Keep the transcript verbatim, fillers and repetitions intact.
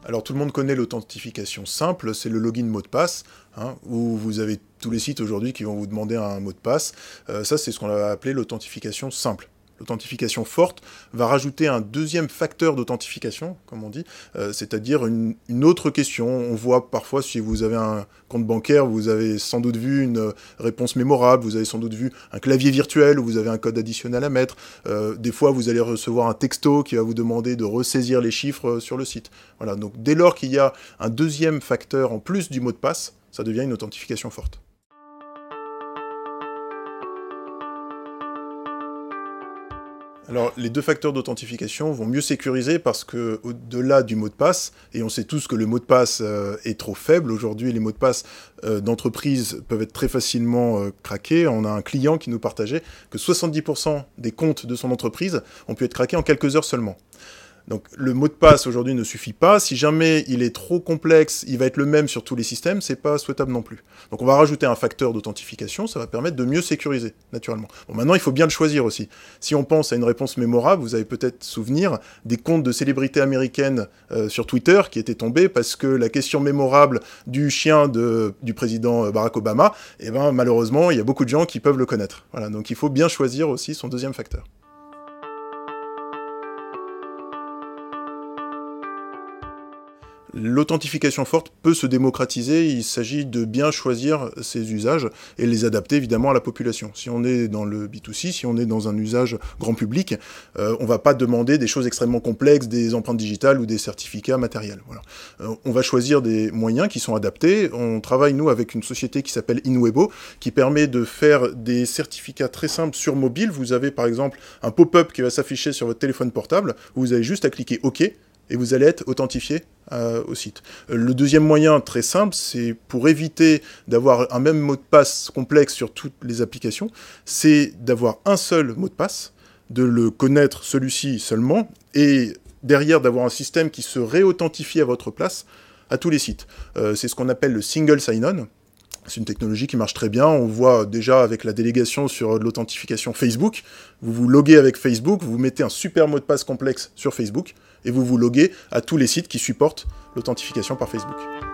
Alors tout le monde connaît l'authentification simple, c'est le login mot de passe, hein, où vous avez tous les sites aujourd'hui qui vont vous demander un mot de passe. Euh, ça, c'est ce qu'on va appeler l'authentification simple. L'authentification forte va rajouter un deuxième facteur d'authentification, comme on dit, euh, c'est-à-dire une, une autre question. On voit parfois, si vous avez un compte bancaire, vous avez sans doute vu une réponse mémorable, vous avez sans doute vu un clavier virtuel où vous avez un code additionnel à mettre. Euh, des fois, vous allez recevoir un texto qui va vous demander de ressaisir les chiffres sur le site. Voilà, donc dès lors qu'il y a un deuxième facteur en plus du mot de passe, ça devient une authentification forte. Alors, les deux facteurs d'authentification vont mieux sécuriser parce que, au-delà du mot de passe, et on sait tous que le mot de passe euh, est trop faible, aujourd'hui les mots de passe euh, d'entreprise peuvent être très facilement euh, craqués. On a un client qui nous partageait que soixante-dix pour cent des comptes de son entreprise ont pu être craqués en quelques heures seulement. Donc le mot de passe aujourd'hui ne suffit pas. Si jamais il est trop complexe, il va être le même sur tous les systèmes, c'est pas souhaitable non plus. Donc on va rajouter un facteur d'authentification, ça va permettre de mieux sécuriser, naturellement. Bon, maintenant il faut bien le choisir aussi. Si on pense à une réponse mémorable, vous avez peut-être souvenir des comptes de célébrités américaines euh, sur Twitter qui étaient tombés parce que la question mémorable du chien de, du président Barack Obama, eh ben malheureusement il y a beaucoup de gens qui peuvent le connaître. Voilà, donc il faut bien choisir aussi son deuxième facteur. L'authentification forte peut se démocratiser, il s'agit de bien choisir ses usages et les adapter évidemment à la population. Si on est dans le B deux C, si on est dans un usage grand public, euh, on ne va pas demander des choses extrêmement complexes, des empreintes digitales ou des certificats matériels. Voilà. Euh, on va choisir des moyens qui sont adaptés. On travaille, nous, avec une société qui s'appelle Inwebo, qui permet de faire des certificats très simples sur mobile. Vous avez par exemple un pop-up qui va s'afficher sur votre téléphone portable, où vous avez juste à cliquer OK, et vous allez être authentifié euh, au site. Le deuxième moyen, très simple, c'est pour éviter d'avoir un même mot de passe complexe sur toutes les applications, c'est d'avoir un seul mot de passe, de le connaître celui-ci seulement, et derrière d'avoir un système qui se réauthentifie à votre place à tous les sites. Euh, c'est ce qu'on appelle le single sign-on. C'est une technologie qui marche très bien. On voit déjà avec la délégation sur l'authentification Facebook. Vous vous loguez avec Facebook, vous mettez un super mot de passe complexe sur Facebook, et vous vous loguez à tous les sites qui supportent l'authentification par Facebook.